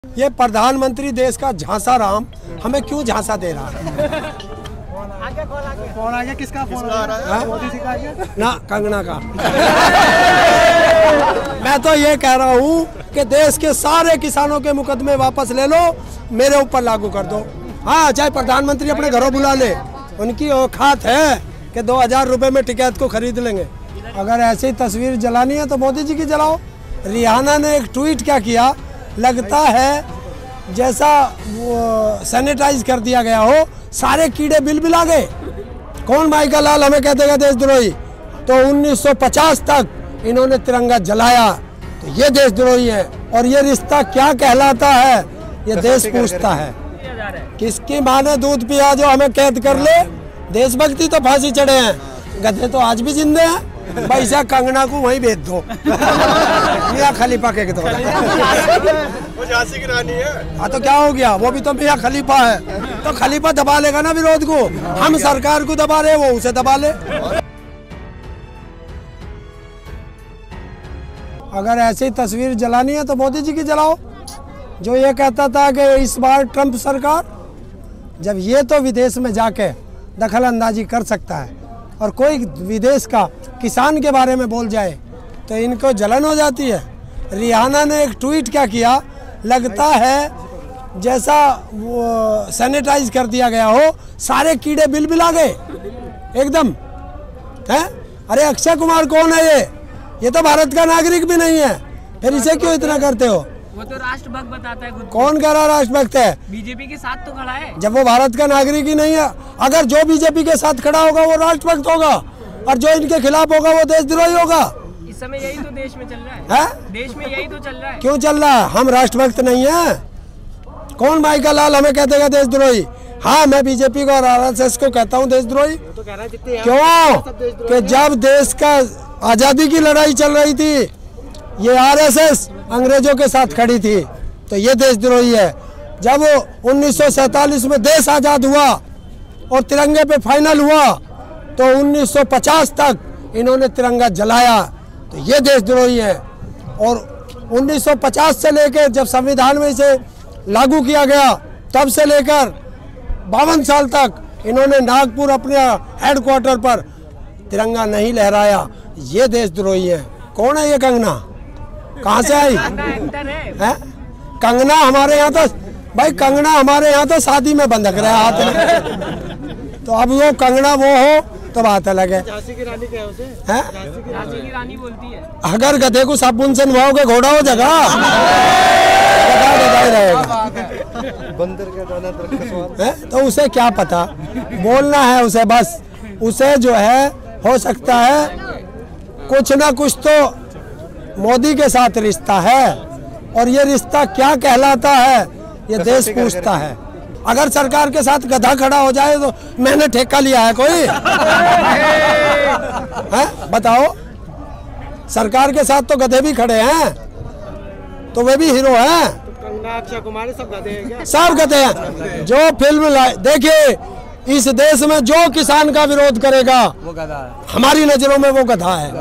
ये प्रधानमंत्री देश का झांसा राम हमें क्यों झांसा दे रहा है? फोन आ गया, किसका फोन आ रहा है? मोदी जी का ना, कंगना का। मैं तो ये कह रहा हूँ कि देश के सारे किसानों के मुकदमे वापस ले लो, मेरे ऊपर लागू कर दो। हाँ, चाहे प्रधानमंत्री अपने घरों बुला ले, उनकी औकात है कि 2000 रुपए में टिकट को खरीद लेंगे। अगर ऐसी तस्वीर जलानी है तो मोदी जी की जलाओ। रिहाना ने एक ट्वीट क्या किया, लगता है जैसा वो सैनिटाइज कर दिया गया हो, सारे कीड़े बिलबिला गए। कौन माइका लाल हमें कह देगा देशद्रोही? तो 1950 तक इन्होंने तिरंगा जलाया, तो ये देशद्रोही है। और ये रिश्ता क्या कहलाता है, ये देश पूछता है। किसकी माँ ने दूध पिया जो हमें कैद कर ले? देशभक्ति तो फांसी चढ़े हैं, गधे तो आज भी जिंदे हैं। पैसा कंगना को वहीं भेज दो, मियां खलीफा के दो। वो झांसी की रानी है। हाँ, तो क्या हो गया? वो भी तो मियां खलीफा है, तो खलीफा दबा लेगा ना विरोध को। हम सरकार को दबा रहे, वो उसे दबा ले। अगर ऐसी तस्वीर जलानी है तो मोदी जी की जलाओ। जो ये कहता था कि इस बार ट्रंप सरकार, जब ये तो विदेश में जाके दखल अंदाजी कर सकता है और कोई विदेश का किसान के बारे में बोल जाए तो इनको जलन हो जाती है। रिहाना ने एक ट्वीट क्या किया, लगता है जैसा वो सैनिटाइज कर दिया गया हो, सारे कीड़े बिलबिला गए एकदम है। अरे अक्षय कुमार कौन है ये तो भारत का नागरिक भी नहीं है, फिर इसे क्यों इतना करते हो? वो तो राष्ट्रभक्त बताता है खुद। कौन कह रहा राष्ट्रभक्त है? बीजेपी के साथ तो खड़ा है। जब वो भारत का नागरिक ही नहीं है। अगर जो बीजेपी के साथ खड़ा होगा वो राष्ट्रभक्त होगा, और जो इनके खिलाफ होगा वो देशद्रोही होगा। इस समय यही तो देश में चल रहा है। देश में यही तो चल रहा है। क्यों चल रहा है? हम राष्ट्रभक्त नहीं है। कौन माइका लाल हमें कह देगा देशद्रोही? हाँ, मैं बीजेपी को और आरएसएस को कहता हूँ देशद्रोही। क्यों? कि जब देश का आजादी की लड़ाई चल रही थी, ये आरएसएस अंग्रेजों के साथ खड़ी थी, तो ये देशद्रोही है। जब 1947 में देश आजाद हुआ और तिरंगे पे फाइनल हुआ, तो 1950 तक इन्होंने तिरंगा जलाया, तो ये देशद्रोही है। और 1950 से लेकर जब संविधान में इसे लागू किया गया, तब से लेकर 52 साल तक इन्होंने नागपुर अपने हेडक्वार्टर पर तिरंगा नहीं लहराया, ये देशद्रोही है। कौन है ये कंगना? कहाँ से आई है? कंगना हमारे यहाँ तो भाई, कंगना हमारे यहाँ तो शादी में बंधक रहा हाथ में, तो अब वो कंगना वो हो तो बात अलग है। झांसी की रानी क्या है उसे? झांसी की रानी बोलती है। अगर गधे को साबुन से नवाओगे घोड़ा हो जाएगा, गधा रहेगा। बंदर का दाना है तो उसे क्या पता, बोलना है उसे बस। उसे जो है हो सकता है कुछ ना कुछ तो मोदी के साथ रिश्ता है, और ये रिश्ता क्या कहलाता है ये देश पूछता है। अगर सरकार के साथ गधा खड़ा हो जाए तो मैंने ठेका लिया है कोई? है बताओ, सरकार के साथ तो गधे भी खड़े हैं, तो वे भी हीरो हैं। कंगना, अक्षय कुमार सब गधे हैं क्या? सब गधे हैं। जो फिल्म देखिए, इस देश में जो किसान का विरोध करेगा वो गधा है, हमारी नजरों में वो गधा है।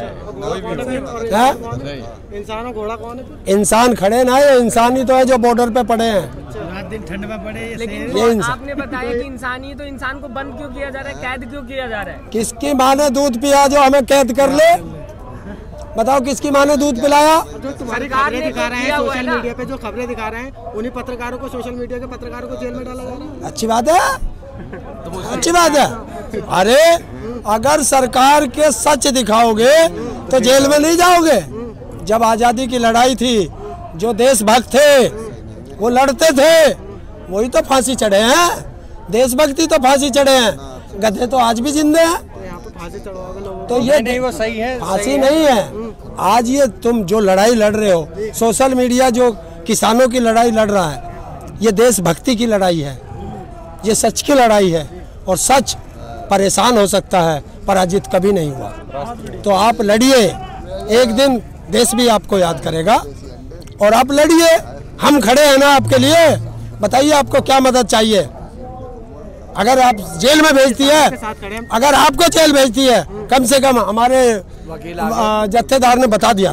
इंसान और घोड़ा कौन है? इंसान खड़े ना, ये इंसान ही तो है जो बॉर्डर पे पड़े हैं। रात दिन ठंड में पड़े ये। लेकिन आपने बताया कि इंसान ही तो इंसान को बंद क्यों किया जा रहा है, कैद क्यों किया जा रहा है? किसकी माँ ने दूध पिया जो हमें कैद कर ले? बताओ, किसकी माँ ने दूध पिलाया? जो तुम्हारी खबरें दिखा रहे हैं सोशल मीडिया पे, जो खबरें दिखा रहे हैं, उन्हीं पत्रकारों को, सोशल मीडिया के पत्रकारों को जेल में डाला जा रहा है। अच्छी बात है, अच्छी बात है। अरे अगर सरकार के सच दिखाओगे तो जेल में नहीं जाओगे। जब आजादी की लड़ाई थी, जो देशभक्त थे वो लड़ते थे, वही तो फांसी चढ़े हैं। देशभक्ति तो फांसी चढ़े हैं, गधे तो आज भी जिंदे हैं। तो ये नहीं, वो सही है, फांसी नहीं है। आज ये तुम जो लड़ाई लड़ रहे हो, सोशल मीडिया जो किसानों की लड़ाई लड़ रहा है, ये देशभक्ति की लड़ाई है, ये सच की लड़ाई है। और सच परेशान हो सकता है, पराजित कभी नहीं हुआ। तो आप लड़िए, एक दिन देश भी आपको याद करेगा। और आप लड़िए, हम खड़े हैं ना आपके लिए। बताइए आपको क्या मदद चाहिए? अगर आप जेल में भेजती है, अगर आपको जेल भेजती है, कम से कम हमारे जत्थेदार ने बता दिया था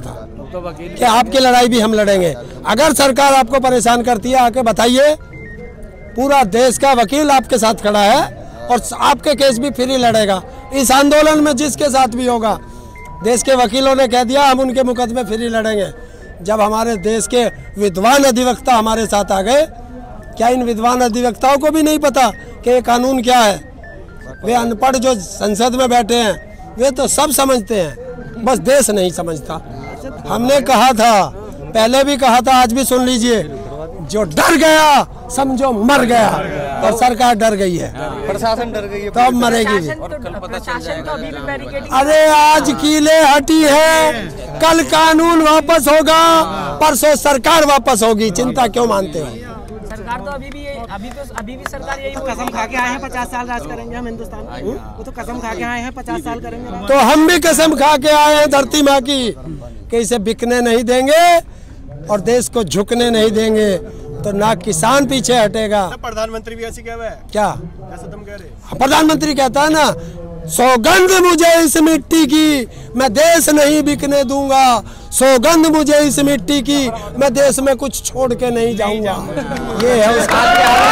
तो वकील कि आपकी लड़ाई भी हम लड़ेंगे। अगर सरकार आपको परेशान करती है आके बताइए, पूरा देश का वकील आपके साथ खड़ा है और आपके केस भी फ्री लड़ेगा। इस आंदोलन में जिसके साथ भी होगा, देश के वकीलों ने कह दिया हम उनके मुकदमे फ्री लड़ेंगे। जब हमारे देश के विद्वान अधिवक्ता हमारे साथ आ गए, क्या इन विद्वान अधिवक्ताओं को भी नहीं पता कि ये कानून क्या है? वे अनपढ़ जो संसद में बैठे हैं वे तो सब समझते हैं, बस देश नहीं समझता। हमने कहा था, पहले भी कहा था, आज भी सुन लीजिए, जो डर गया समझो मर गया, और सरकार डर गई है, प्रशासन डर गई है, तो अब मरेगी भी। प्रशासन तो अभी भी बैरिकेडिंग। अरे आज कीले हटी है, कल कानून वापस होगा, परसों सरकार वापस होगी, चिंता क्यों मानते हो? सरकार तो अभी भी सरकार यही तो कसम खा के आए हैं 50 साल राज करेंगे हम हिंदुस्तान में। वो तो कसम खा के आए हैं 50 साल करेंगे। तो हम भी कसम खा के आए हैं धरती माँ की कि इसे बिकने नहीं देंगे और देश को झुकने नहीं देंगे, तो ना किसान पीछे हटेगा। प्रधानमंत्री भी ऐसी कह रहा है, क्या जैसे तुम कह रहे? प्रधानमंत्री कहता है ना, सौगंध मुझे इस मिट्टी की, मैं देश नहीं बिकने दूंगा। सौगंध मुझे इस मिट्टी की, मैं देश में कुछ छोड़ के नहीं जाऊंगा। ये है उसका।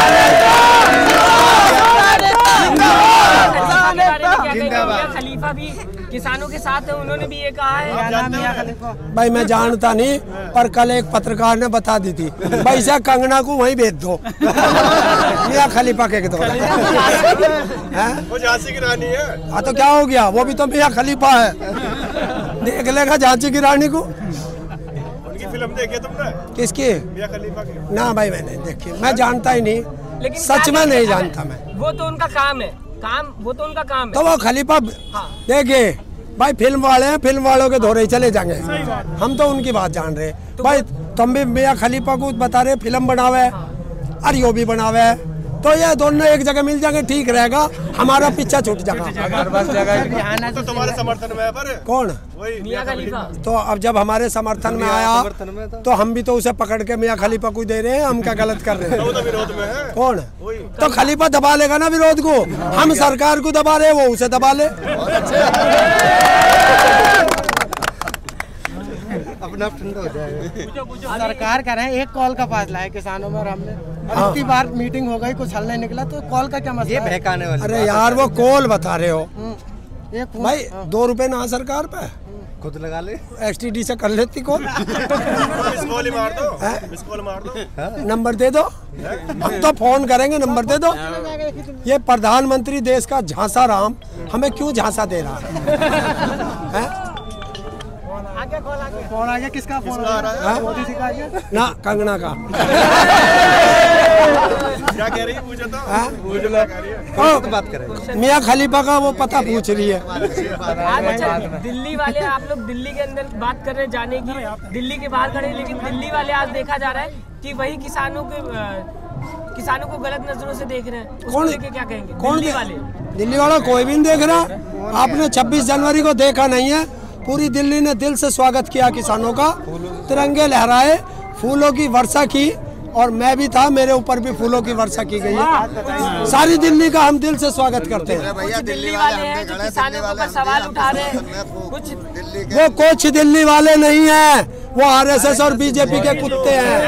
खलीफा भी किसानों के साथ है, उन्होंने भी ये कहा है। भाई मैं जानता नहीं, पर कल एक पत्रकार ने बता दी थी, भाई से कंगना को वहीं भेज दो मियां खलीफा के दो। वो झांसी की रानी है। हाँ तो क्या हो गया, वो भी तो मियां खलीफा है, देख लेगा झांसी की रानी को। उनकी फिल्म देखी तुमने? किसकी? मियां खलीफा की। ना भाई मैंने देखी, मैं जानता ही नहीं, लेकिन सच में नहीं जानता मैं। वो तो उनका काम है, वो तो उनका काम है। तो वो खलीफा हाँ। देखिए भाई, फिल्म वाले हैं, फिल्म वालों के धोरे चले जाएंगे, हम तो उनकी बात जान रहे। तो भाई तुम भी मियां खलीफा को बता रहे फिल्म बनावे, और यो भी बनावे, तो ये दोनों एक जगह मिल जाएंगे, ठीक रहेगा, हमारा पीछा छूट जाएगा। तो तुम्हारे समर्थन में है पर कौन? वही मियां खलीफा। तो अब जब हमारे समर्थन में आया तो हम भी तो उसे पकड़ के मियां खलीफा को दे रहे हैं, हम क्या गलत कर रहे हैं? वो तो विरोध में है। कौन? तो खलीफा दबा लेगा ना विरोध को, हम सरकार को दबा रहे, वो उसे दबा ले। अपना ठंडा हो जाएगा। सरकार कह रहे हैं एक कॉल का फासला है किसानों में और हमने, और इतनी बार मीटिंग हो गई, कुछ हल नहीं निकला, तो कॉल का क्या मसला है? बहकाने वाले। अरे यार वो कॉल बता रहे हो एक भाई, 2 रुपए ना सरकार पे, खुद लगा ले, STD से कर लेती कॉल। मिस कॉल ही मार दो, मिस कॉल मार दो, नंबर दे दो, हम तो फोन करेंगे, नंबर दे दो। ये प्रधानमंत्री देश का झांसा राम हमें क्यों झांसा दे रहा है? फोन आ गया, किसका फोन आ रहा है? मोदी जी का आ गया ना, कंगना का। क्या कह रही है? पूछो तो। बात करें मियां खलीफा का, वो पता पूछ रही है। आज अच्छा, दिल्ली वाले, आप लोग दिल्ली के अंदर बात कर रहे हैं जाने की, दिल्ली के बाहर खड़े, लेकिन दिल्ली वाले आज देखा जा रहा है कि वही किसानों को गलत नजरों से देख रहे हैं। उसको लेके क्या कहेंगे? कौन दिल्ली वाले? दिल्ली वाला कोई भी नहीं देख रहा। आपने 26 जनवरी को देखा नहीं है? पूरी दिल्ली ने दिल से स्वागत किया किसानों का, तिरंगे लहराए, फूलों की वर्षा की, और मैं भी था, मेरे ऊपर भी फूलों की वर्षा की गई है। सारी दिल्ली का हम दिल से स्वागत करते हैं। कुछ दिल्ली वाले हैं जो किसानों के ऊपर सवाल उठा रहे हैं, कुछ दिल्ली वाले नहीं है, वो RSS और BJP के कुत्ते हैं।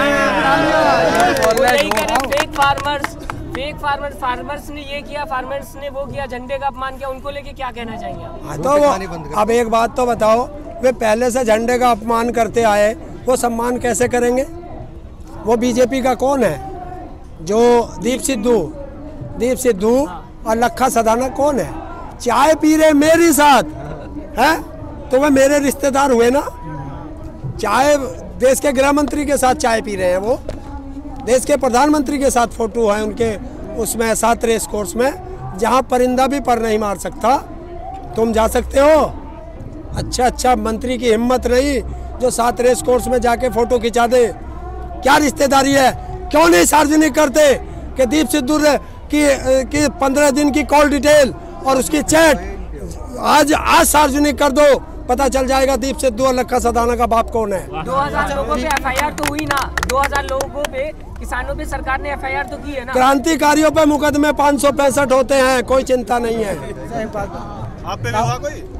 फेक फार्मर्स ने ये किया, फार्मर्स ने वो किया, झंडे का अपमान किया, उनको लेके क्या कहना चाहेंगे आप? तो वो अब एक बात तो बताओ, वे पहले से झंडे का अपमान करते आए, वो सम्मान कैसे करेंगे? वो BJP का कौन है? जो दीप सिद्धू और लखा सदाना कौन है? चाय पी रहे मेरे साथ है, तो वह मेरे रिश्तेदार हुए ना। चाय देश के गृह मंत्री के साथ चाय पी रहे हैं, वो देश के प्रधानमंत्री के साथ फोटो है उनके, उसमें 7 रेस कोर्स में, जहां परिंदा भी पर नहीं मार सकता, तुम जा सकते हो? अच्छा मंत्री की हिम्मत नहीं जो 7 रेस कोर्स में जाके फोटो खिंचा दे। क्या रिश्तेदारी है? क्यों नहीं सार्वजनिक करते कि दीप सिद्धू की 15 दिन की कॉल डिटेल और उसकी चैट आज सार्वजनिक कर दो, पता चल जाएगा दीप सिद्धू और लखा सदाना का बाप कौन है। 2000 लोगों पे FIR तो हुई ना, 2000 लोगों पे, किसानों पे सरकार ने FIR तो की है ना। क्रांतिकारियों पे मुकदमे 565 होते हैं, कोई चिंता नहीं है। आप पे हुआ कोई?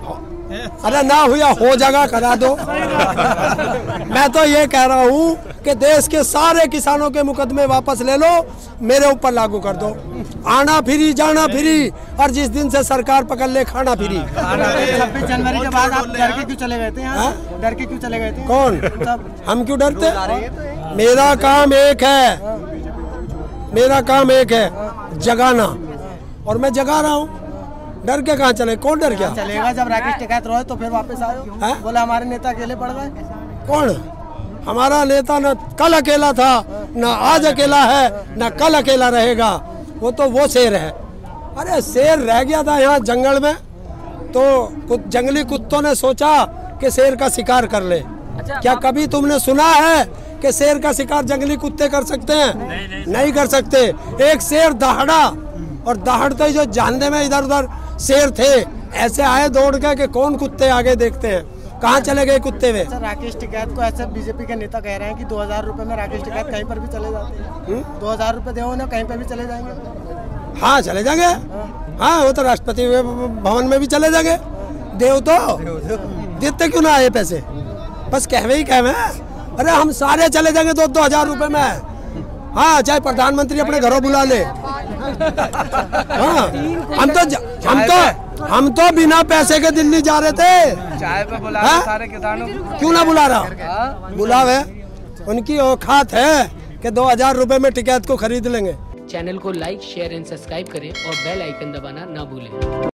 अरे ना हुआ हो जगह करा दो। मैं तो ये कह रहा हूँ कि देश के सारे किसानों के मुकदमे वापस ले लो, मेरे ऊपर लागू कर दो। आना फ्री जाना फ्री, और जिस दिन से सरकार पकड़ ले खाना फ्री। 26 जनवरी के बाद आप डर के क्यों चले गए थे? डर के क्यों चले गए थे? कौन? हम क्यों डरते? मेरा काम एक है, मेरा काम एक है, जगाना, और मैं जगा रहा हूँ। डर के कहाँ चले? कौन डर गया? चलेगा जब राकेश टिकैत रोए तो फिर वापस आए। बोले हमारे नेता अकेले पड़ गए। कौन? हमारा नेता न कल अकेला था, न आज अकेला है, न कल अकेला रहेगा। वो शेर है। अरे शेर रह गया था यहाँ जंगल में, तो जंगली कुत्तों ने सोचा कि शेर का शिकार कर ले। क्या कभी तुमने सुना है कि शेर का शिकार जंगली कुत्ते कर सकते हैं? नहीं कर सकते। एक शेर दहाड़ा, और दहाड़ते ही जो जानने में इधर उधर शेर थे, ऐसे आए दौड़ के कि कौन कुत्ते आगे देखते हैं, कहाँ चले गए कुत्ते वे। राकेश टिकैत को ऐसे बीजेपी के नेता कह रहे हैं कि 2000 रुपए में राकेश टिकैत कहीं पर भी चले जाते हैं। 2000 रुपए दे उन्हें, कहीं पर भी चले जाएंगे। हाँ चले जाएंगे। हाँ वो तो राष्ट्रपति भवन में भी चले जाएंगे। देव तो देते क्यों ना आए पैसे? बस कहवे ही कहवे। अरे हम सारे चले जाएंगे 2-2 हजार रुपए में। हाँ चाहे प्रधानमंत्री अपने घरों बुला ले। हाँ हम तो बिना पैसे के दिल्ली जा रहे थे। चाय पे बुला सारे किसानों को। क्यों ना बुला रहा? बुलावे, उनकी औकात है कि 2000 रुपए में टिकैत को खरीद लेंगे। चैनल को लाइक शेयर एंड सब्सक्राइब करें और बेल आइकन दबाना ना भूलें।